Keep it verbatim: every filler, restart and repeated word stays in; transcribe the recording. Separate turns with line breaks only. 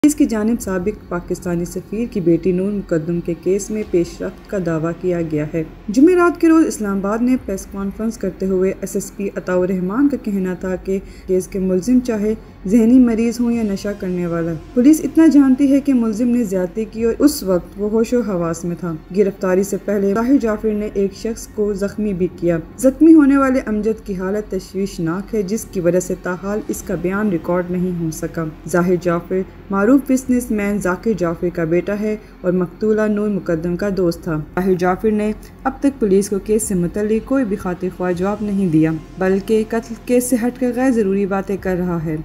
इसकी जानिब साबिक पाकिस्तानी सफ़ीर की बेटी नूर मुकद्दम के केस में पेशरफ्त का दावा किया गया है। जुमेरात के रोज़ इस्लामाबाद में प्रेस कॉन्फ्रेंस करते हुए S S P Ataur Rahman का कहना था कि केस के मुलजिम चाहे जहनी मरीज हो या नशा करने वाला, पुलिस इतना जानती है कि मुलजिम ने ज्यादती की और उस वक्त वो होशो हवास में था। गिरफ्तारी से पहले ज़ाहिर जाफर ने एक शख्स को जख्मी भी किया। जख्मी होने वाले अमजद की हालत तशवीशनाक है, जिसकी वजह से ताहाल इसका बयान रिकॉर्ड नहीं हो सका। ज़ाहिर जाफर मारूफ बिजनेसमैन जाकिर जाफर का बेटा है और मकतूला नूर मुकद्दम का दोस्त था। ज़ाहिर जाफर ने अब तक पुलिस को केस से मुतल्लिक कोई भी खातिर ख्वाह जवाब नहीं दिया, बल्कि कत्ल केस से हटकर गैर जरूरी बातें कर रहा है।